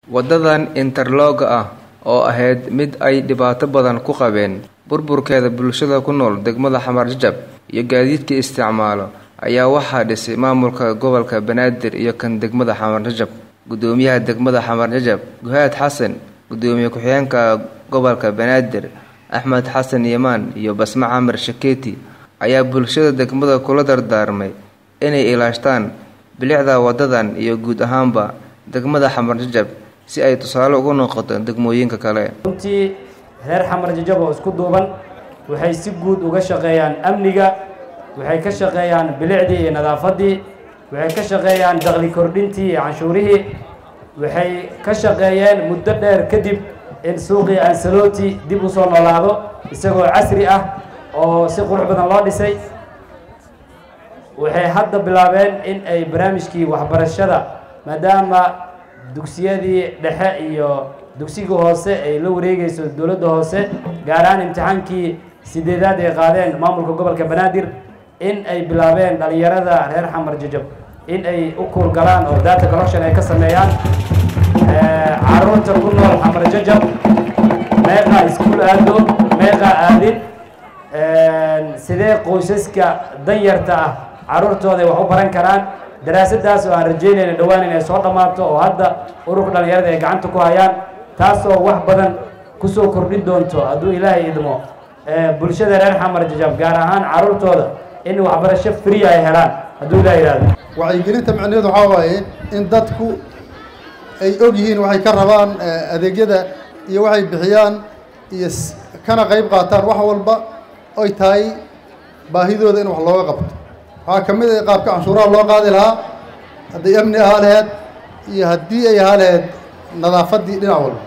Wadadan interlock ah oo ahayd mid ay dhibaato badan ku qabeen burburkeeda bulshada ku nool degmada Xamar Jajab iyo gaadiidka isticmaalo ayaa waxaa dhisay maamulka gobolka Banaadir iyo kan degmada Xamar Jajab. Gudoomiyaha degmada Xamar Jajab Guhaad Xasan, gudoomiye ku-xigeenka gobolka Banaadir Axmed Xasan Yamaan iyo Basma Camar Shaketi ayaa bulshada degmada kula dardaarmay inay ilaashtaan bilicda wadadan iyo guud ahaanba degmada Xamar Jajab si ay tusaale ugu noqoto degmooyinka kale. runtii reer Xamar Jajab oo isku duuban waxay si guud uga shaqeeyaan amniga, waxay ka shaqeeyaan bilicdii iyo nadaafadii, waxay ka shaqeeyaan dakhli kordhintii iyo canshuurihii, waxay ka shaqeeyeen muddo dheer kadib in suuqii Ansaloti dib u soo noolaado isagoo casri ah oo si qurux badan loo dhisay. waxay hadda bilaabeen in ay barnaamijkii waxbarashada maadaama dugsiyadii dhexe iyo dugsiga hoose ay la wareegayso dowladda hoose, gaar ahaan imtixaankii 8aad ay qaadeen maamulka gobolka Banaadir, in ay bilaabeen dhalinyarada reer Xamar Jajab in ay u kurgalaan oo data collection ay ka sameeyaan caruurta ku nool Xamar Jajab meeqa iskuul aado meeqa aadin, sidee qoysaska danyarta ah caruurtooda wax u baran karaan. daraasadaas oo aan rajeynayna dhawaan inay soo dhamaato oo hadda ururka dhalinyarada ay gacanta ku hayaan, taasoo wax badan kusoo kordhin doonto hadduu ilaahay idmo bulshada reer Xamar Jajab gaar ahaan caruurtooda in waxbarasho free ay helaan hadduu ilaahay yiraahdo. wacyigelinta macnaheedu waxaa waaye in dadku ay og yihiin waxay ka rabaan adeegyada iyo waxay bixiyaan iyo kana qayb qaataan wax walba ay tahay baahidooda in wax looga qabto. waxaa ka mid ah qaabka canshuuraha loo qaadi lahaa haddii amni ahaa laheyd iyo haddii ay ahaa laheyd nadaafadii dhinac walba.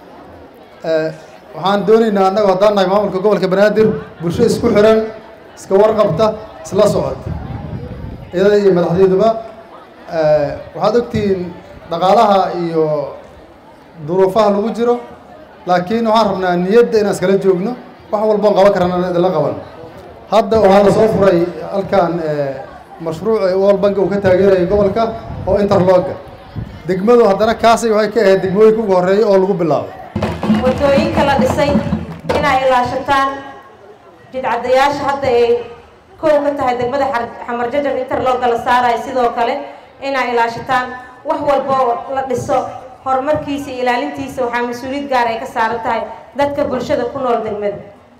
waxaan doonaynaa annaga haddaan nahay maamulka gobolka Banaadir bulsho isku xiran, iska warqabta, isla socota iyada iyo madaxdeeduba. waxaad ogtihiin dhaqaalaha iyo duruufaha lagu jiro, laakiin waxaan rabnaa niyadda inaan iskala joogno, wax walboon qaban karana idinla qaban. hadda waxaa la soo furay halkan mashruuc World Bank uu ka taageerayo gobolka oo interlocka degmadu haddana kaasay waxay ka ahayd degmooyinka ugu horeeyay oo lagu bilaabo. wadooyinka la dhisay inay ilaashataan jidcadayaasha hadda ay koow ka tahay degmada Xamar Jajab interlocka la saaray, sidoo kale inay ilaashataan wax walba la dhiso horumarkiisa iyo ilaalintiisa waxaa mas'uuliyad gaar ay ka saaran tahay dadka bulshada ku nool degmada.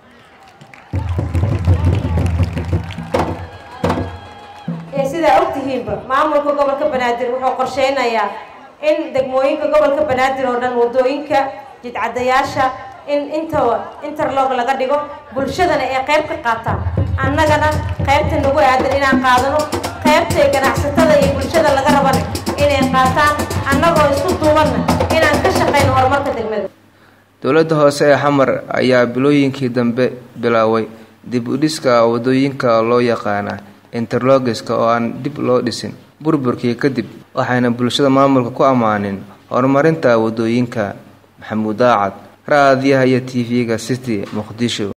sida ogtihiinba maamulka gobolka Banaadir wuxuu qorsheynayaa in degmooyinka gobolka Banaadir oo dhan wadooyinka jidcadayaasha in interlock laga dhigo, bulshadana ay qayb ka qaataan, annagana qaybta nagu aadan inaan qaadano, qaybta ganacsatada iyo bulshada laga rabana inay qaataan, annagoo isku duubanna inaan ka shaqeyno horumarka degmada. Dowladda hoose ee Xamar ayaa bilooyinkii dambe bilaaway dib u dhiska wadooyinka loo yaqaan interlocks oo aan dib loo dhisin burburkii kadib, waxayna bulshada maamulka ku amaanin horumarinta wadooyinka. Maxamuud Daacad, raadiyaha iyo TV-ga City, Muqdisho.